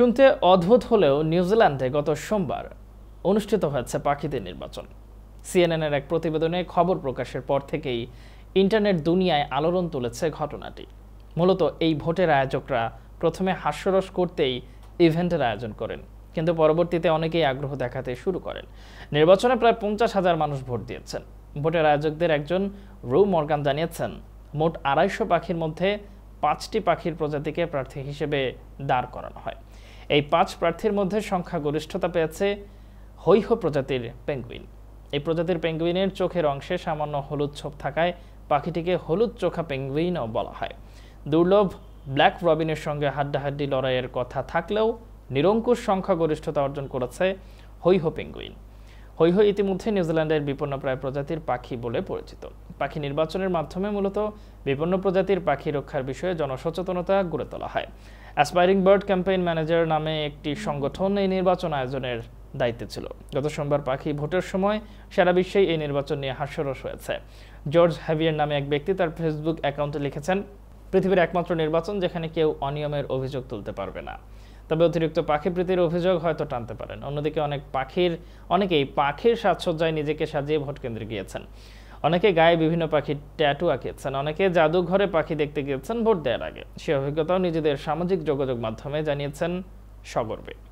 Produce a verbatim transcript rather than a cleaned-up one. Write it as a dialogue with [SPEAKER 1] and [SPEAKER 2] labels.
[SPEAKER 1] শুনতে অদ্ভুত হলেও নিউজিল্যান্ডে গত সোমবার অনুষ্ঠিত হয়েছে পাখিদের নির্বাচন। সিএনএনের এক প্রতিবেদনে খবর প্রকাশের পর থেকেই ইন্টারনেট দুনিয়ায় আলোড়ন তুলেছে ঘটনাটি। মূলত এই ভোটের আয়োজকরা প্রথমে হাস্যরস করতেই ইভেন্টের আয়োজন করেন, কিন্তু পরবর্তীতে অনেকেই আগ্রহ দেখাতে শুরু করেন। নির্বাচনে প্রায় পঞ্চাশ হাজার মানুষ ভোট দিয়েছেন। ভোটের আয়োজকদের একজন রু মর্গান জানিয়েছেন, মোট আড়াইশো পাখির মধ্যে পাঁচটি পাখির প্রজাতিকে প্রার্থী হিসেবে দাঁড় করানো হয়। এই পাঁচ প্রার্থীর মধ্যে সংখ্যাগরিষ্ঠতা পেয়েছে হৈহ প্রজাতির পেঙ্গুইন। এই প্রজাতির পেঙ্গুইনের চোখের অংশে সামান্য হলুদ ছোপ থাকায় পাখিটিকে হলুদ চোখা পেঙ্গুইনও বলা হয়। দুর্লভ ব্ল্যাক রবিনের সঙ্গে হাড্ডাহাড্ডি লড়াইয়ের কথা থাকলেও নিরঙ্কুশ সংখ্যাগরিষ্ঠতা অর্জন করেছে হৈহ পেঙ্গুইন। হৈহ ইতিমধ্যে নিউজিল্যান্ডের বিপন্ন প্রায় প্রজাতির পাখি বলে পরিচিত। পাখি নির্বাচনের মাধ্যমে মূলত বিপন্ন প্রজাতির পাখি রক্ষার বিষয়ে জনসচেতনতা গড়ে তোলা হয়। অ্যাসপাইরিং বার্ড ক্যাম্পেইন ম্যানেজার নামে একটি সংগঠন এই নির্বাচন আয়োজনের দায়িত্বে ছিল। গত সোমবার পাখি ভোটের সময় সারা বিশ্বেই এই নির্বাচন নিয়ে হাস্যরস হয়েছে। জর্জ হ্যাভিয়ার নামে এক ব্যক্তি তার ফেসবুক অ্যাকাউন্টে লিখেছেন, পৃথিবীর একমাত্র নির্বাচন যেখানে কেউ অনিয়মের অভিযোগ তুলতে পারবে না, তবে অতিরিক্ত পাখি প্রীতির অভিযোগ হয়তো টানতে পারেন। অন্যদিকে অনেক পাখির অনেকেই পাখির সাজসজ্জায় নিজেকে সাজিয়ে ভোট কেন্দ্রে গিয়েছেন। অনেকে গায়ে বিভিন্ন পাখির ট্যাটু আঁকিয়েছেন, অনেকে জাদুঘরে পাখি দেখতে গিয়েছেন ভোট দেওয়ার আগে। সে অভিজ্ঞতাও নিজেদের সামাজিক যোগাযোগ মাধ্যমে জানিয়েছেন সগর্বে।